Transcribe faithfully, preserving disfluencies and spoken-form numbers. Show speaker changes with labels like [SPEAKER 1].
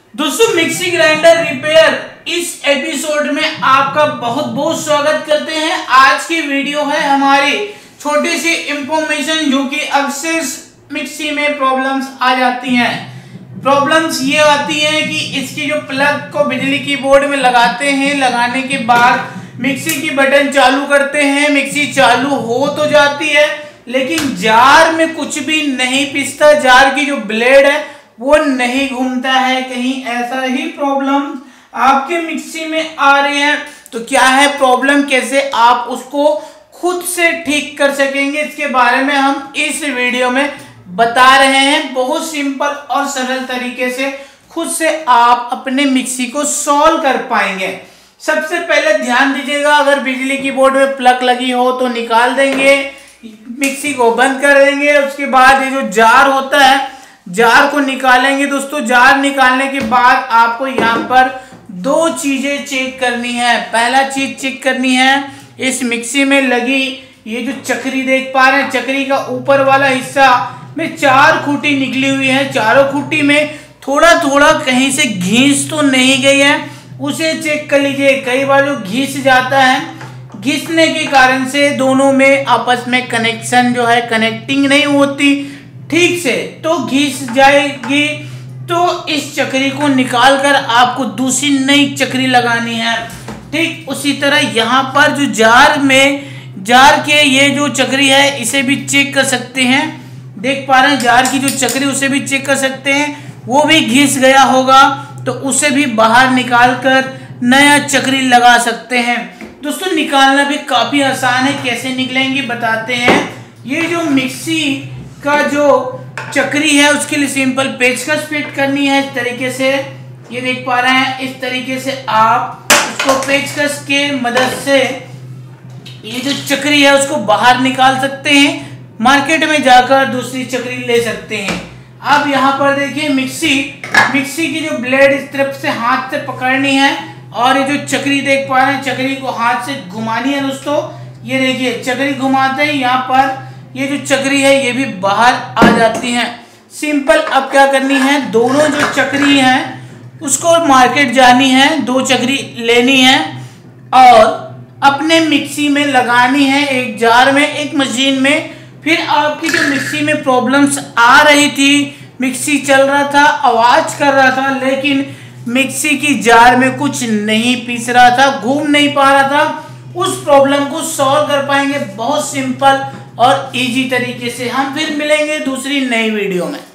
[SPEAKER 1] दोस्तों mixie grinder repair इस episode में आपका बहुत बहुत स्वागत करते हैं। आज की वीडियो है हमारी छोटी सी इंफॉर्मेशन जो कि अक्सर मिक्सी में प्रॉब्लम्स आ जाती हैं। प्रॉब्लम्स ये आती हैं कि इसकी जो प्लग को बिजली की बोर्ड में लगाते हैं, लगाने के बाद मिक्सी की बटन चालू करते हैं, मिक्सी चालू हो तो जाती है लेकिन जार में कुछ भी नहीं पिसता, जार की जो ब्लेड है वो नहीं घूमता है। कहीं ऐसा ही प्रॉब्लम आपके मिक्सी में आ रही है तो क्या है प्रॉब्लम, कैसे आप उसको खुद से ठीक कर सकेंगे, इसके बारे में हम इस वीडियो में बता रहे हैं। बहुत सिंपल और सरल तरीके से खुद से आप अपने मिक्सी को सॉल्व कर पाएंगे। सबसे पहले ध्यान दीजिएगा, अगर बिजली की बोर्ड में प्लग लगी हो तो निकाल देंगे, मिक्सी को बंद कर देंगे। उसके बाद ये जो जार होता है, जार को निकालेंगे। दोस्तों जार निकालने के बाद आपको यहाँ पर दो चीजें चेक करनी है। पहला चीज चेक करनी है, इस मिक्सी में लगी ये जो चक्री देख पा रहे हैं, चक्री का ऊपर वाला हिस्सा में चार खूंटी निकली हुई है। चारों खूंटी में थोड़ा थोड़ा कहीं से घिस तो नहीं गई है, उसे चेक कर लीजिए। कई बार जो घिस जाता है, घिसने के कारण से दोनों में आपस में कनेक्शन जो है कनेक्टिंग नहीं होती ठीक से, तो घिस जाएगी। तो इस चक्री को निकालकर आपको दूसरी नई चक्री लगानी है। ठीक उसी तरह यहाँ पर जो जार में जार के ये जो चक्री है इसे भी चेक कर सकते हैं। देख पा रहे हैं जार की जो चक्री, उसे भी चेक कर सकते हैं, वो भी घिस गया होगा तो उसे भी बाहर निकाल कर नया चक्री लगा सकते हैं। दोस्तों निकालना भी काफी आसान है, कैसे निकलेंगे बताते हैं। ये जो मिक्सी का जो चक्री है उसके लिए सिंपल पेचकस फिट करनी है। इस तरीके से ये देख पा रहे हैं, इस तरीके से आप उसको पेचकस के मदद से ये जो चक्री है उसको बाहर निकाल सकते हैं। मार्केट में जाकर दूसरी चक्री ले सकते हैं। अब यहाँ पर देखिए मिक्सी मिक्सी की जो ब्लेड इस तरफ से हाथ से पकड़नी है और ये जो चक्री देख पा रहे हैं, चक्री को हाथ से घुमानी है। दोस्तों ये देखिए चक्री घुमाते ही यहाँ पर ये जो चक्री है ये भी बाहर आ जाती है। सिंपल अब क्या करनी है, दोनों जो चक्री हैं उसको मार्केट जानी है, दो चक्री लेनी है और अपने मिक्सी में लगानी है, एक जार में एक मशीन में। फिर आपकी जो मिक्सी में प्रॉब्लम्स आ रही थी, मिक्सी चल रहा था, आवाज कर रहा था लेकिन मिक्सी की जार में कुछ नहीं पीस रहा था, घूम नहीं पा रहा था, उस प्रॉब्लम को सॉल्व कर पाएंगे बहुत सिंपल और इजी तरीके से। हम फिर मिलेंगे दूसरी नई वीडियो में।